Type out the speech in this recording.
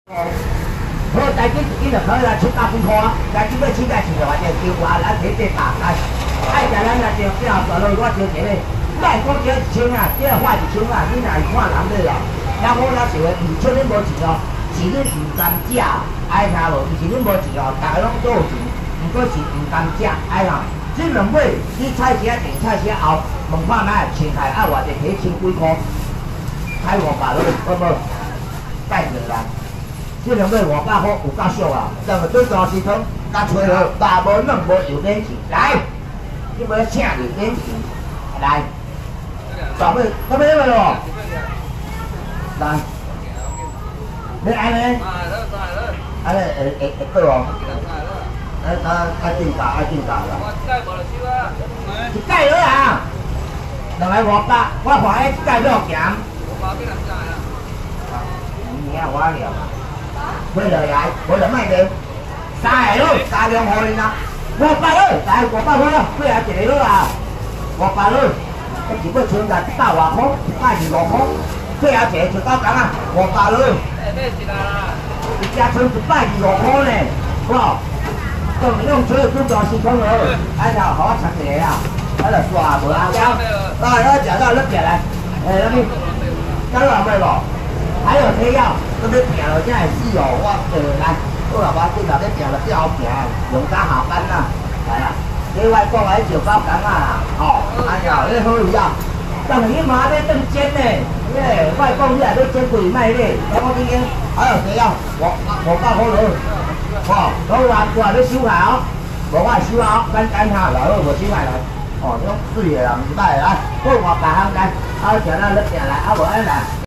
好，大金一就可以啦，出大几块，大金要起价钱就话就叫我来提这打来，爱食咱来就最后大路我招一个，莫讲这1,000啊，这花1,000啊，你若是看人的啦，然后我想的，唔出恁无钱哦，是恁唔甘食，爱听无？唔是恁无钱哦，大家拢都有钱，唔过是唔甘食，爱啦。这两尾你菜市啊订菜市后，问看卖前台爱偌济起1,000几块，开500落，好无？带着啦。这两尾500块有够俗啊！但是最重要是讲，甲吹好，大无软无油免钱，来，你要请你免钱，来，大尾，大尾了咯，来，你安尼？安尼会对哦。爱定价，爱定价啦。一盖落啊，2个500，我看迄一盖要咸。你啊，我了。买落来，买落卖掉，3个咯，3两互恁啦，500咯，来500块咯，几啊一个咯啦，500咯，一日要存在100外块，125块，几啊一个就到咁啊，500咯。一只存125块呢，哇！咁用水准大时空咯，哎呀，好我插一个啊，啊就刷无啊，来，食到你食来，那边，加落买无？还有贴药，那边平了真系死哦！我来，我老爸今日咧平了最好平，用早下班啦，来啦。你外国来就包工啊，哦，哎呀，你好味啊！但是你妈咧炖煎呢，外国你来咧煎贵卖咧，我今天还有贴药，500块咯，哦，老话过来咧收下哦，无我收下，咱干下来，我无收下来，哦，种水的啦，唔歹来，好500项干，啊，食咱咧食来，啊无安来。